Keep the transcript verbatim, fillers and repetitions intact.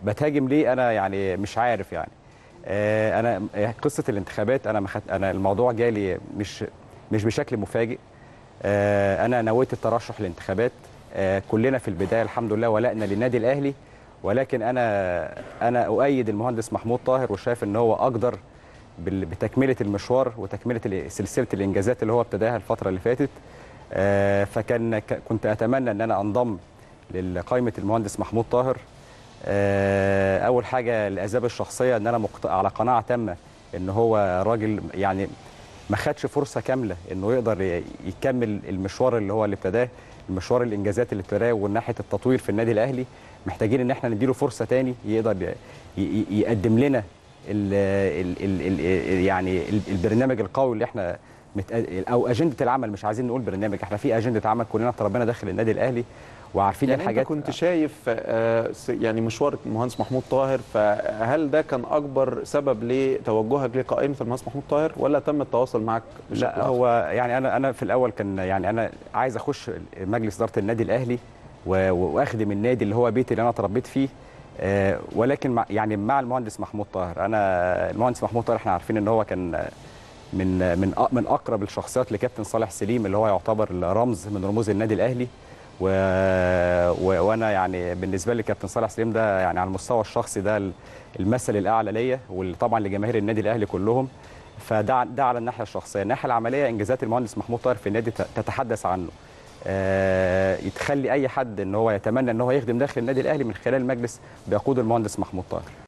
بتهاجم ليه؟ انا يعني مش عارف يعني. آه، انا قصه الانتخابات، انا مخت... انا الموضوع جالي مش مش بشكل مفاجئ. آه، انا نويت الترشح للانتخابات. آه، كلنا في البدايه الحمد لله ولائنا للنادي الاهلي، ولكن انا انا اؤيد المهندس محمود طاهر وشايف ان هو اقدر بال- بتكمله المشوار وتكمله ال- سلسله الانجازات اللي هو ابتداها الفتره اللي فاتت. آه، فكان ك- كنت اتمنى ان انا انضم لقائمه المهندس محمود طاهر. آه، اول حاجه الاسباب الشخصيه، ان انا مقت... على قناعه تامه ان هو راجل يعني ما خدش فرصه كامله انه يقدر ي- يكمل المشوار اللي هو اللي ابتداه، المشوار الانجازات اللي ابتداه وناحيه التطوير في النادي الاهلي. محتاجين ان احنا نديله فرصه تاني يقدر ي... ي... يقدم لنا ال... ال... ال... ال... يعني ال- البرنامج القوي اللي احنا مت... او اجنده العمل. مش عايزين نقول برنامج، احنا في اجنده عمل كلنا اتربينا داخل النادي الاهلي وعارفين يعني انت الحاجات. كنت شايف آه، س- يعني مشوار المهندس محمود طاهر، فهل ده كان اكبر سبب لتوجهك لقائمه المهندس محمود طاهر، ولا تم التواصل معك بشكل لا، اخر؟ هو يعني انا انا في الاول كان يعني انا عايز اخش مجلس اداره النادي الاهلي و- واخدم النادي اللي هو بيتي اللي انا اتربيت فيه. آه، ولكن مع يعني مع المهندس محمود طاهر، انا المهندس محمود طاهر احنا عارفين ان هو كان من من أ- من اقرب الشخصيات لكابتن صالح سليم اللي هو يعتبر رمز من رموز النادي الاهلي. و... و... وانا يعني بالنسبه لي كابتن صالح سليم ده يعني على المستوى الشخصي ده المثل الاعلى ليا وطبعا لجماهير النادي الاهلي كلهم. فده ده على الناحيه الشخصيه. الناحيه العمليه، انجازات المهندس محمود طاهر في النادي ت- تتحدث عنه. آه، يتخلي اي حد ان هو يتمنى ان هو يخدم داخل النادي الاهلي من خلال المجلس بيقود المهندس محمود طاهر.